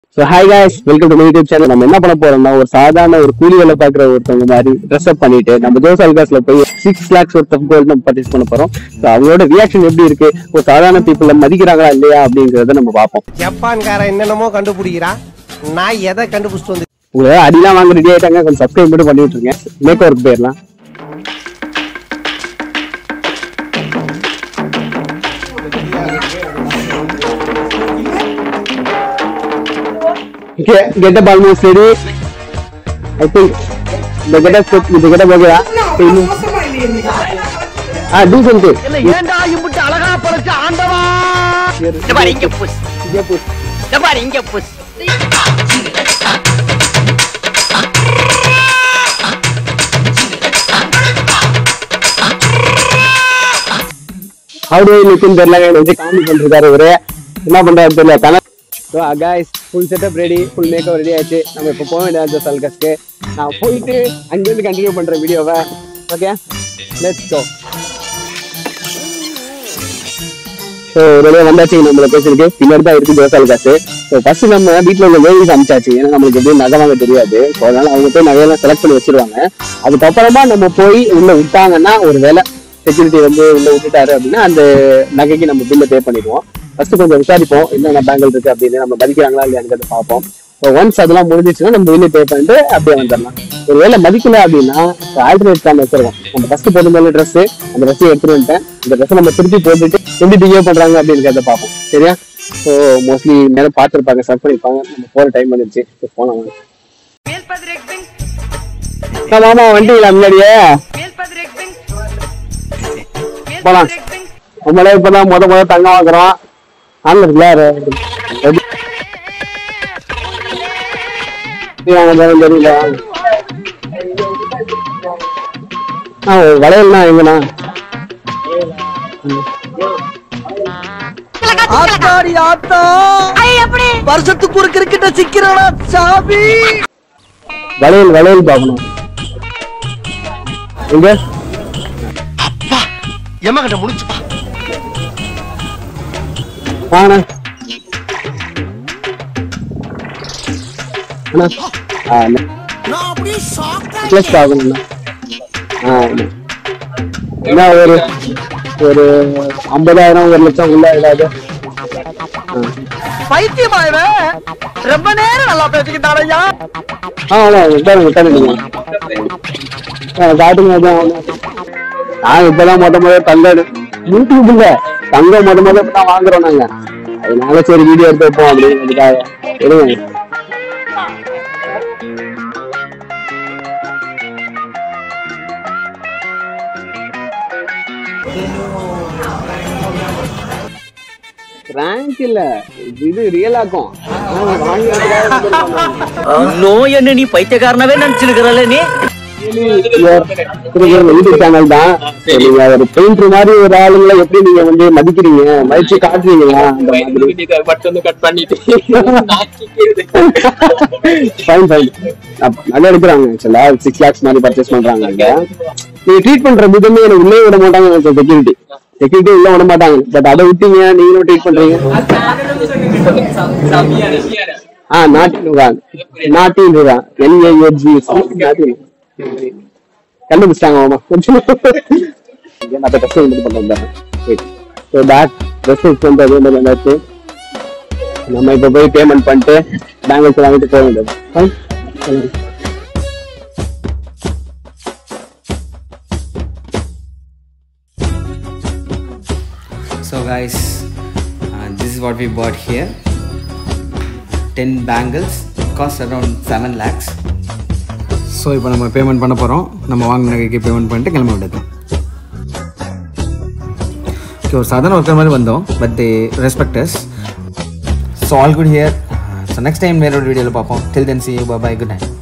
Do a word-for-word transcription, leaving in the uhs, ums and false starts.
So hi guys, welcome to my YouTube channel. நம்ம என்ன பண்ண போறோம்னா ஒரு சாதாரண ஒரு கூலி வேலை பாக்குற ஒருத்தவங்க மாதிரி ட்ரெஸ் அப் பண்ணிட்டு நம்ம ஜோஸ் அல்காஸ்ல போய் six lakhs worth of gold நம்ம பர்ச்சேஸ் பண்ண போறோம். ஸோ அவங்களோட ரியாக்ஷன் எப்படி இருக்கு, ஒரு சாதாரண பீப்புள மதிக்கிறாங்களா இல்லையா அப்படிங்கறத நம்ம பார்ப்போம். ஜப்பான்கார என்னென்னமோ கண்டுபிடிக்கிறா, நான் எதை கண்டுபிடிச்சிட்டு வந்து உங்களை அடிலாம் வாங்க ரெடி ஆயிட்டாங்க. கொஞ்சம் சப்ஸ்கிரைப் மட்டும் பண்ணிட்டு இருக்கேன். மேக் ஓவருக்கு போயிடலாம். Okay, get up almost ready. I think the get up, the get up okay. Ah, do something. ஏண்டா இம்புட்டு அழகா பறச்ச ஆண்டவா. இந்த பாரு இங்க புஷ். இங்க புஷ். இந்த பாரு இங்க push. How do I look in தெரியல, வந்து காமெடி பண்றாரு இவரு. என்ன பண்றாரு தெரியல. So guys, full setup ready, full makeup ready ஆயிடுச்சு. நம்ம இப்போ போக வேண்டியது ஜோஸ் அல்காஸ்க்கு. நான் போயிட்டு அங்கிருந்து கண்டினியூ பண்ற வீடியோவை. Okay, let's go. ஸோ வெளியே வந்தாச்சு, நம்மள பேசிருக்கு பின்னாடி தான் இருக்கு ஜோஸ் அல்காஸ். ஸோ ஃபர்ஸ்ட் நம்ம வீட்டில் உள்ள வேலைக்கு அமைச்சாச்சு, ஏன்னா நம்மளுக்கு எப்படி நகை வாங்க தெரியாது. ஸோ அதனால அவங்க போய் நகையெல்லாம் செலக்ட் பண்ணி வச்சிருவாங்க. அதுக்கப்புறமா நம்ம போய் உள்ள விட்டாங்கன்னா, ஒரு வேலை செக்யூரிட்டி வந்து உள்ள விட்டுட்டாரு அப்படின்னா அந்த நகைக்கு நம்ம பில்ல பே பண்ணிடுவோம். ஃபர்ஸ்ட் கொஞ்சம் விசாரிப்போம் என்னென்ன பேங்கிள் இருக்கு அப்படின்னு, நம்ம மதிக்கிறாங்களா இல்லையான்னு பார்ப்போம். ஸோ ஒன்ஸ் அதெல்லாம் முடிஞ்சிச்சுன்னா நம்ம வெளியே பே பண்ணிட்டு அப்படியே வந்துடலாம். ஒரு வேலை மதிக்கல அப்படின்னா ஆல்டர்னேட் தான் வச்சிருவோம். நம்ம ஃபர்ஸ்ட் போடும்போது ட்ரெஸ், அந்த ட்ரெஸ்ஸை எடுத்துட்டு வந்துட்டேன். இந்த ட்ரெஸ்ஸை நம்ம திருப்பி போட்டுட்டு எப்படி பிஹேவ் பண்றாங்க அப்படின்றத பார்ப்போம். சரியா? ஸோ மோஸ்ட்லி நேரம் பார்த்துருப்பாங்க, சர்ச் பண்ணிருப்பாங்க. நம்ம போற டைம் வந்துருச்சு. போலாம். ஆமா வண்டிங்களா முன்னாடியே போலாம். நம்மளே இப்பதான் முத முத தங்கம் வாங்குறோம். ஆன்ல இருக்குல்ல தெரியல. வளையல்னா எங்கண்ணா? ஆத்தாடி ஆத்தா, வருஷத்துக்கு ஒரு கிரிக்கெட்ட சிக்கிறோட சாபி. வளையல் வளையல் பாக்கணும். எங்க அப்பா எம்மா கிட்ட முடிச்சுப்பா. வாங்கண்ணா. அண்ணா ஆ நான் அப்படியே ஷாக் ப்ளஸ் ஆகணும்ண்ணா. ஆ என்ன ஒரு ஒரு ஐம்பதாயிரம் ஒரு லட்சம் உள்ள ஏதாவது. பைத்தியமாயவே ரொம்ப நேரம் நல்லா பேசிக்கிட்டாரையா. ஆ விட்டாரு விட்டாரு நீங்க காட்டுங்க. நான் இப்பதான் மொத்த முதல்ல தங்க யூடியூப் இல்ல தங்கம் மொத்த முதல்ல இப்பதான் வாங்குறோம் நாங்க. அதனால சரி வீடியோ எடுத்து வைப்போம் அப்படிங்கிறதுக்காக. எடுங்க. ரேங்க் இல்ல, இது ரியல் ஆக்கும். நோய் என்ன நீ பைத்தியக்காரனவே நினைச்சிருக்கிறல்ல நீ. யூடியூப் சேனல் தான். நீங்க ஒரு பெயிண்டர் மாதிரி ஒரு ஆளுங்களை எப்படி நீங்க வந்து மதிக்கிறீங்க, மதிச்சு காட்டுறீங்களா? நல்லா எடுக்கிறாங்க. ஆக்சுவலா சிக்ஸ் லேக்ஸ் மாதிரி பர்ச்சேஸ் பண்றாங்க. நீங்க ட்ரீட் பண்ற விதமே எனக்கு உள்ளே விட மாட்டாங்க. செக்யூரிட்டி செக்யூரிட்டி உள்ள விட மாட்டாங்க. பட் அதை விட்டீங்க நீங்களும் ட்ரீட் பண்றீங்க. ஆ நாட்டின் நாட்டின் என்ஏஜி கண்டுபிடிச்சிட்டாங்க. ஆமா கொஞ்சம் நான் ட்ரெஸ் வந்து பண்றேன். ஸோ பேக் ட்ரெஸ் வந்து அதே மாதிரி வந்தாச்சு. நம்ம இப்போ போய் பேமெண்ட் பண்ணிட்டு பேங்கிள்ஸ் வாங்கிட்டு போக வேண்டியது. So guys, uh, this is what we bought here. ten bangles cost around seven lakhs. So இப்போ நம்ம பேமெண்ட் பண்ண போகிறோம். நம்ம வாங்கின நகைக்கு பேமெண்ட் பண்ணிட்டு கிளம்ப விடுது. ஓகே, ஒரு சாதாரண ஒர்க்கர் மாதிரி வந்தோம். But they respect us. So all good here. So next time வேற ஒரு வீடியோவில் பார்ப்போம். டில் தென் see you, bye bye, good night.